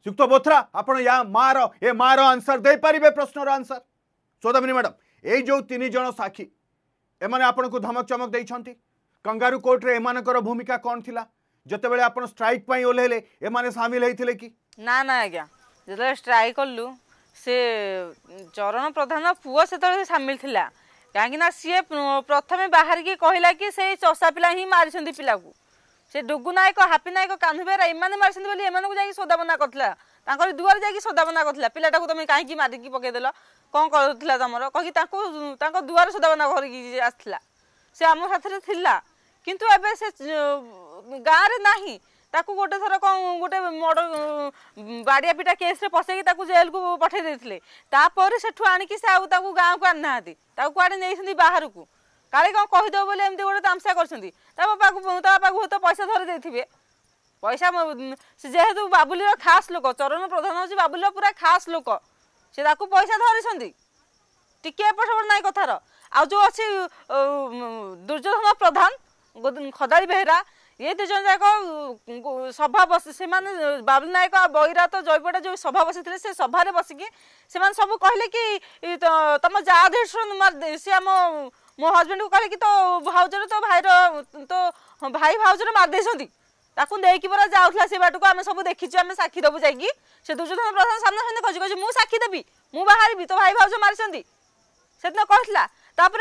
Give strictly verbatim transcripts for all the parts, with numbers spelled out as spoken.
युक्त बोथरा आपण या मार ए मार आंसर दे पारिबे प्रश्नर आंसर चौदमिनी मैडम ए जो तीन जन साक्षी एमाने आपण को धमक चमक देइछंती कंगारू कोर्ट रे एमानकर भूमिका कोन थिला जते बेले आपण स्ट्राइक पई ओलेले एमाने शामिल हेथिले कि ना ना आज्ञा जते स्ट्राइक करलु से चरण प्रधान पुओ से शामिल थिला कहीं ना सी प्रथमे बाहर की कहला कि से चषा पिला ही मारी पिला को से डुगु नायक हापी नायक कान्हू बेहरा एमाने मारी बोली एमानकु जाई सौदाबना करथिला तांकर दुआर जाई सौदाबना करथिला पिलाटा को तुम कहीं मारिकी पकेदेल कौन करथिला तमर कहि तांको तांको दुआर सौदाबना करकी आसथिला से आम साथे थिला किंतु एबे से गाँव रे नाही ताकू गोटे थर कौन गोटे मर्डर बाड़िया पिटा केस रे पसैकी ताकू जेल को पठे देथिले तापर सेठु आनिकी से आउ ताकू गाँव को आनि नाहांती ताकू कुआडे नेइसंती बाहर को काले कौन कहीदेव बोले एमती गोटे तामसा करछंती ता बापा को ता बापा को तो पैसा धरि देथिबे पैसा जेहेतु बाबुलीर खास लोक चरण प्रधान होची बाबुलीर पूरा खास लोक से ताकू पैसा धरिछंती टिके एपट नाई कथार आ जो अछि दुर्योधन प्रधान खदाड़ी बेहरा ये दु जन जाक सभा बस से बाबुल नायक बैरा तो जयपटा जो सभा बसी से सभा बसिकी से सब कहले कि तुम जा सी आम मो हजबैंड को कहले कि तो भाउजर तो भाई तो भाई भाउजर मारदे ताकू देकी परा जाऊला से बाट को आम सब देखीचु आम साक्षी देबू जाइकी से दुर्योधन प्रधान सामने सामने कहि कहि मु साक्षी देबी मु बाहर तो भाई भाउज मारिसंती सेदिन कहला तापर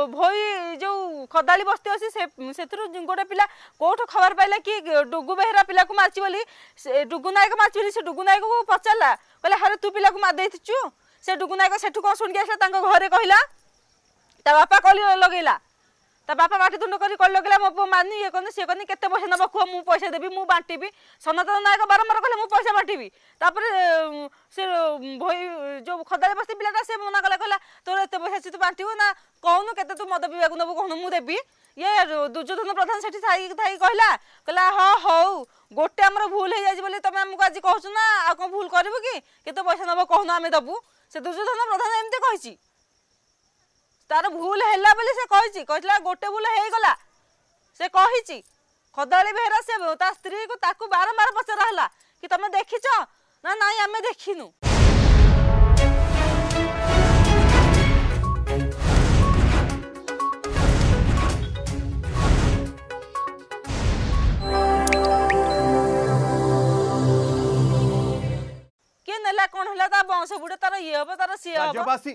भई जो खदाली बस्ती अच्छी से गोटे पिला कौट खबर पाइला कि डुगु बेहरा पिला को मार्ची बोली डुगु नायक मार्ची बोली से डुगु नायक को पचारा कहले हरे तू पिला को मार देइछु से डुगु नायक सेठू कौन शुणिक आसला घरे कहला ता बापा कल लगेला ता बापा बाटी तुंड कर कल लगेला मो पु मानी ये कहनी सी कहनी केते पैसा नब खुआ मु पैसा देबी मु बांटीबी सनातन नायक बारंबार कहले मु पैसा बांटीबी तापर से भई जो खदाली बस्ती पिलाटा से मना कला कहला तोर एते पैसा छि तू बांटीबो ना कहनु केते तू मद पिबा को नबो कहनु मु देबी ये दुर्योधन प्रधान सेठी थाई थाई कहला कहला हां हौ गोटे हमर भूल हे जाई बोले तमे हमको आज कहछु ना आ को भूल करबो कि केते पैसा नबो कहनु आमे दबु से दुर्योधन प्रधान एमते कहिछि तार भूल हैला बोली से कहिछि कहला गोटे भूल हे गला से कहिछि खदाली बेहरा से ता स्त्री को ताकू बारंबार पचरा हला कि तमे देखिछो ना नाई हमें देखिनु के नेला कोन हला ता वंश बुडे तार ये हो तार सी हो